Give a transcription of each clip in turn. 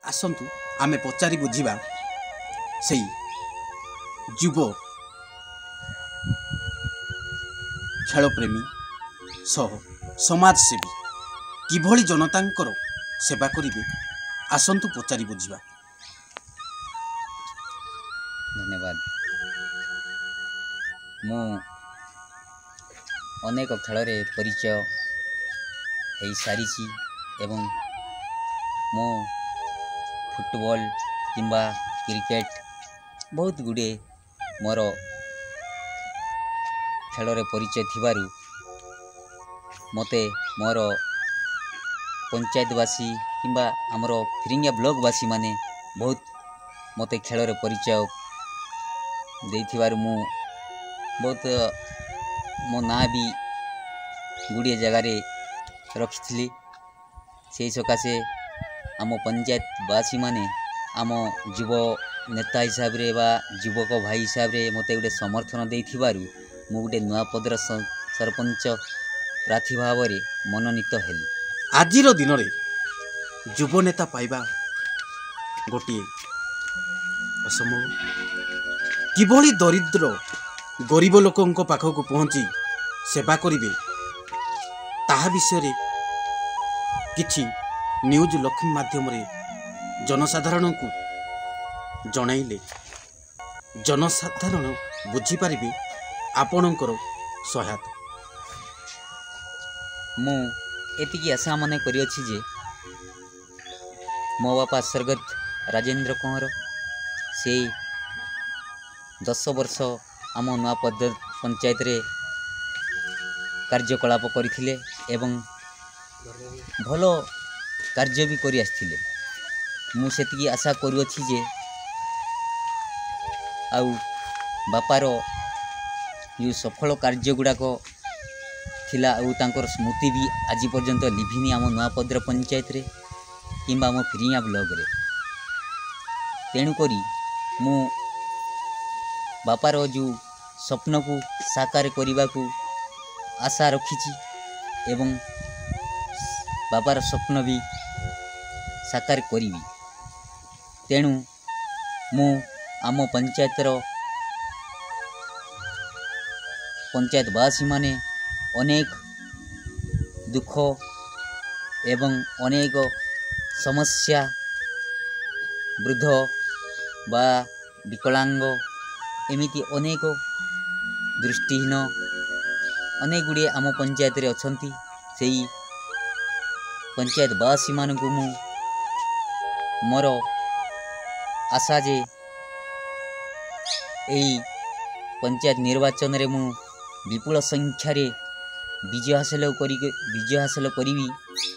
आसतु आमे पचारि बुझिबा सेई युव खेलप्रेमी सह समाजसेवी किभली जनतांकर सेवा करिवे आसतु पचारि बुझिबा। धन्यवाद। मु अनेक खेल परिचय हो सारी एवं मो फुटबॉल किंबा क्रिकेट बहुत गुड़े मोर खेल परिचय थिबारु मते मोर पंचायतवासी किंबा आमर फिरिंगिया ब्लॉकवासी माने बहुत मते खेल परिचय देथिबारु मु बहुत मो ना भी गुड़िए जगार रखी से सकाशे आम पंचायतवासी माने आम युव नेता हिसाब रे बा युवक भाई हिसाब रे मते गोटे समर्थन देथिबारु मु गोटे नुआपदर सरपंच प्रार्थी भाव में मनोनीत हेली। आजिर दिन रे युव नेता पाइबा गोटे असंभव। किभली दरिद्र गरीब लोकंक पाखक पहुँची सेवा करिवे ताहा विषय किछि न्यूज लक्ष्मी माध्यम रे जनसाधारण को जणाइले जनसाधारण बुझी पारिबे आपणकर सहायता। मु एतिकी आशा मन करिअछि जे मो बापा स्वर्गत राजेंद्र कंवर से 10 वर्ष आम नुआपद पंचायत रे कार्यकलाप करथिले एवं भलो कार्य भी करि आस्थिले। मु सेतिकी आशा करुअछि जे आउ बापार यो सफल कार्य गुड़ाक थिला आउ तांकर स्मृति भी आज पर्यंत लिभिनी आम नुआपद्र पंचायत रे किंबा आम फिरिंगिया ब्लॉक रे। तेणुकरी मु बापार जो स्वप्न को साकार करने को आशा रखी एवं बापार स्वप्न भी साकार करी। तेणु मु आम पंचायतवासी माने अनेक दुख एवं अनेक समस्या वृद्ध बा विकलांग एमिति अनेक दृष्टिहीन अनेक गुड़िए आम पंचायत रे अछंती। सेई पंचायतवासी मानकु मु मोर आशा जे एई पंचायत निर्वाचन रे मु विपुल संख्या रे विजय हासिल करी।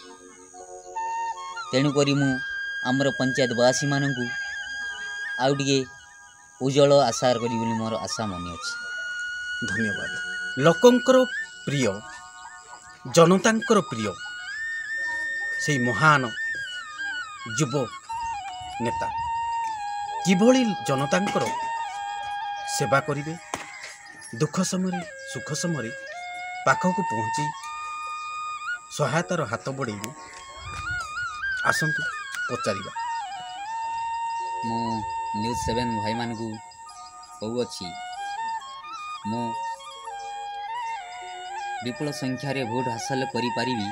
तेणु करी मु आमर पंचायतवासी मानकु आउ टिके उज्जवल आशा करी बोली मोर आशा मनी अछि। धन्यवाद। लोकंकर प्रिय जनतांकर प्रिय से महान युव नेता किभली जनतांकर सेवा करिवे दुख समय सुख समय पाखक पहुँची सहायतार हाथ बढ़ेबे आसतु पचारिबा। मु न्यूज 7 भाई मान को कहूँगी मु विपुल संख्यार भोट हासिल करी पारिबी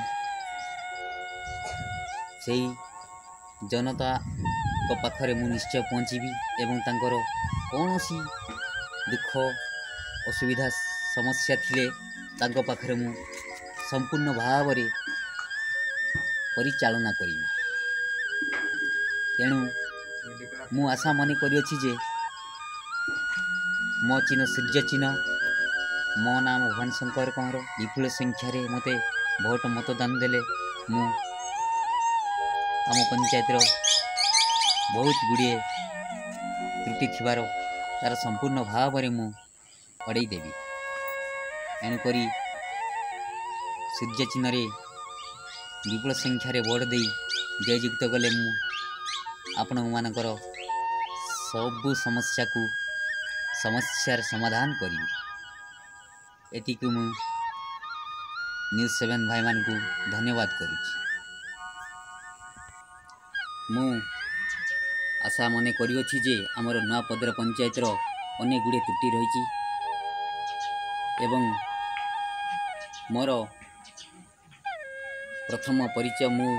सेई जनता को पाखरे मु निश्चय पहुँचीबी एवं तांकर कौनसी दुख असुविधा समस्या थिले तांको पाखरे मु संपूर्ण भाव रे परिचालना करी। तेणु मु आशा मन करिअछि जे मो चिन्ह सूर्य चिन्ह मो नाम भुवन शंकर कंवर विपुल संख्यार मते भोट मतदान देले मु आम पंचायत बहुत गुड़िए त्रुटि थिबार तार संपूर्ण भाव में मु अड़े देवी। एणुकरी सूर्य चिन्ह विपुल संख्यार भोट दे जययुक्त कले मु आपण मानकर सबु समस्यार समाधान करी। एतिक मु न्यूज 7 भाई मान को धन्यवाद करुछि। मु ଆଶା ମନେ କରିଅଛି ଯେ ଆମର ନୂଆପଦର ପଞ୍ଚାୟତର ଅନେକ ଗୁଡ଼ିଏ ତ୍ରୁଟି ରହିଛି ଏବଂ ମୋର ପ୍ରଥମ ପରିଚୟ ମୁଁ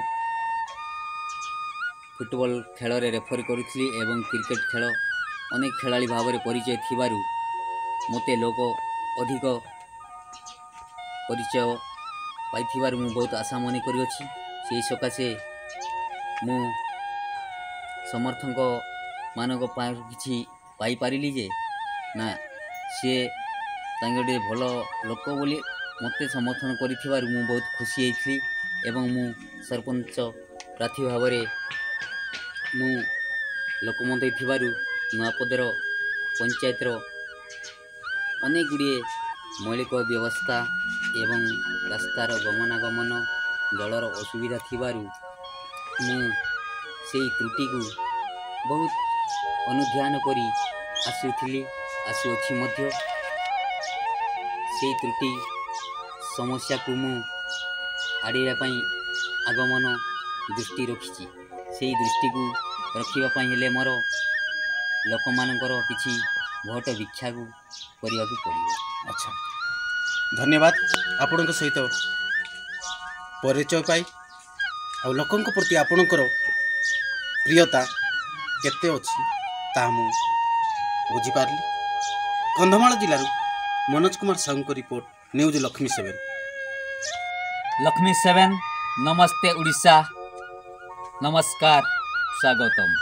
ଫୁଟବଲ ଖେଳରେ ରେଫରି କରୁଥିଲି ଏବଂ କ୍ରିକେଟ ଖେଳ ଅନେକ ଖେଳାଳି ଭାବରେ ପରିଚୟ ଥିବାରୁ ମୋତେ ଲୋକ ଅଧିକ ପରିଚୟ ପାଇଥିବାରୁ ମୁଁ ବହୁତ ଆଶା ମନେ କରିଅଛି। ସେହି ସକାଶେ ମୁଁ ସମର୍ଥକ ମାନଙ୍କ ପାଇଁ କିଛି ପାଇପାରିଲି ଯେ ନା ସିଏ ତାଙ୍କ ଭଲ ଲୋକ ବୋଲି ମୋତେ ସମର୍ଥନ କରିଥିବାରୁ ମୁଁ ବହୁତ ଖୁସି ହେଇଥିଲି ଏବଂ ମୁଁ ସରପଞ୍ଚ ପ୍ରାର୍ଥୀ ଭାବରେ ମୁଁ ଲୋକ ମତ ଦେଇଥିବାରୁ ନୂଆପଦର ପଞ୍ଚାୟତର ଅନେକ ଗୁଡ଼ିଏ ମୌଳିକ ବ୍ୟବସ୍ଥା ଏବଂ ରାସ୍ତାର ଗମନାଗମନ ଜଳର ଅସୁବିଧା ଥିବାରୁ ମୁଁ ସେଇ ତ୍ରୁଟିକୁ ବହୁତ ଅନୁଧ୍ୟାନ କରି ଆସୁଅଛି ମଧ୍ୟ। ସେଇ ତ୍ରୁଟି ସମସ୍ୟାକୁ ମୁଁ ଆଡ଼େଇବା ପାଇଁ ଆଗମନ ଦୃଷ୍ଟି ରଖିଛି। ସେଇ ଦୃଷ୍ଟିକୁ ରଖିବା ପାଇଁ ହେଲେ ମୋର ଲୋକମାନଙ୍କର କିଛି ଭୋଟ ଭିକ୍ଷାକୁ କରିବାକୁ ପଡ଼ିବ। ଆଚ୍ଛା, ଧନ୍ୟବାଦ ଆପଣଙ୍କ ସହିତ ପରିଚୟ ପାଇ ଆଉ ଲୋକଙ୍କ ପ୍ରତି ଆପଣଙ୍କର ପ୍ରିୟତା କେତେ ଅଛି ତାହା ମୁଁ ବୁଝିପାରିଲି। କନ୍ଧମାଳ ଜିଲ୍ଲାରୁ ମନୋଜ କୁମାର ସାହୁଙ୍କ ରିପୋର୍ଟ, ନ୍ୟୁଜ୍ ଲକ୍ଷ୍ମୀ 7। ଲକ୍ଷ୍ମୀ 7, ନମସ୍ତେ ଓଡ଼ିଶା, ନମସ୍କାର, ସ୍ୱାଗତମ୍।